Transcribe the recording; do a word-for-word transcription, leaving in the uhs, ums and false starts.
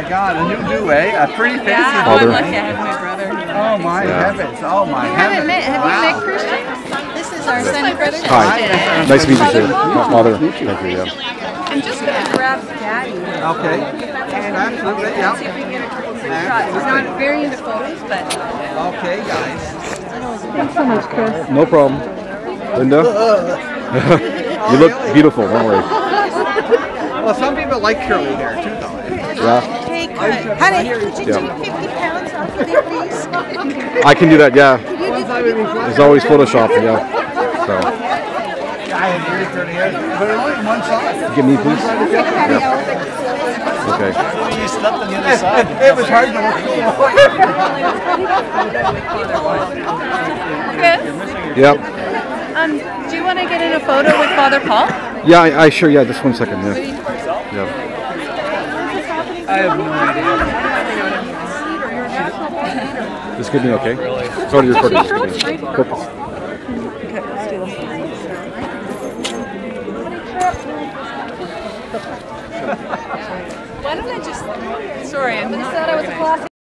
my God, a new do, eh? A pretty fancy Yeah, one. I'm lucky I have my brother. Oh my Yeah. heavens! Oh my You heavens! haven't met, have wow. you met Christian? This is our son Christian. Hi. Nice to meet you, too. My father. Thank you, yeah. I'm just going to grab Daddy. Okay. And Absolutely, yeah. see if we can get a couple quick shots. He's not very into photos, but... Okay, guys. Thanks so much, Chris. No problem. Linda? You look beautiful, don't worry. Well, some people like curly hair too, though. Yeah. Hey, honey, could you Yeah. take fifty pounds off of it, please? I can do that, yeah. There's always Photoshop, yeah. So. I have very curly hair, but only on one side. Give me, please. Yeah. Okay. You slept on the other side. It, it was hard to look. Chris, Yep. um, do you want to get in a photo with Father Paul? Yeah, I, I sure, yeah, just one second, yeah. Yeah. I have no idea. This could be okay. Sorry to record this. Purpose. Why don't I just... Sorry, I thought I was a class.